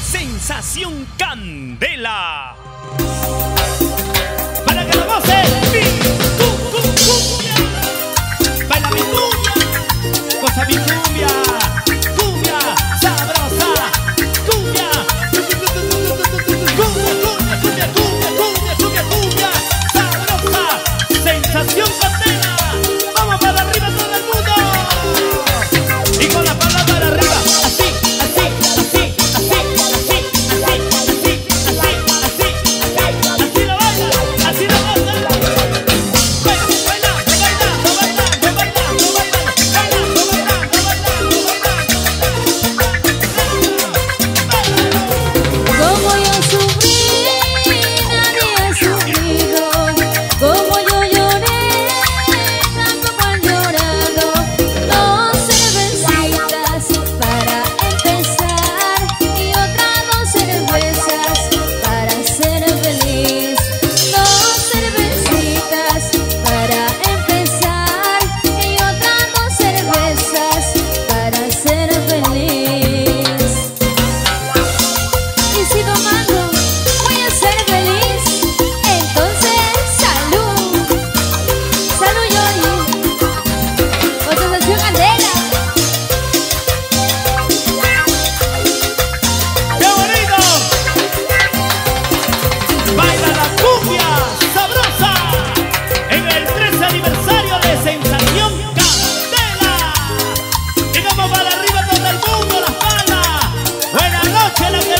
Sensación Candela. Para que lo gocen, mi cumbia. Baila mi cumbia, goza mi cumbia, cumbia sabrosa, cumbia, cumbia sabrosa, sensación Candela. Vamos para arriba todo el mundo y con la palma para arriba, así, así, así, así, así, así, así, así, así, así lo baila, así lo goza. Como yo sufrí, nadie ha sufrido. Como yo lloré, tanto han llorado. Dos cervecitas para empezar y otras dos cervezas para ser feliz. Dos cervecitas para empezar y otras dos cervezas para ser feliz. Y si tomando voy a ser feliz, entonces salud, salud Yoli, con Sensación Candela. ¡Qué bonito! Baila la cumbia sabrosa en el 13 aniversario de Sensación Candela. Y vamos para arriba todo el mundo, las palmas. Buenas noches, la que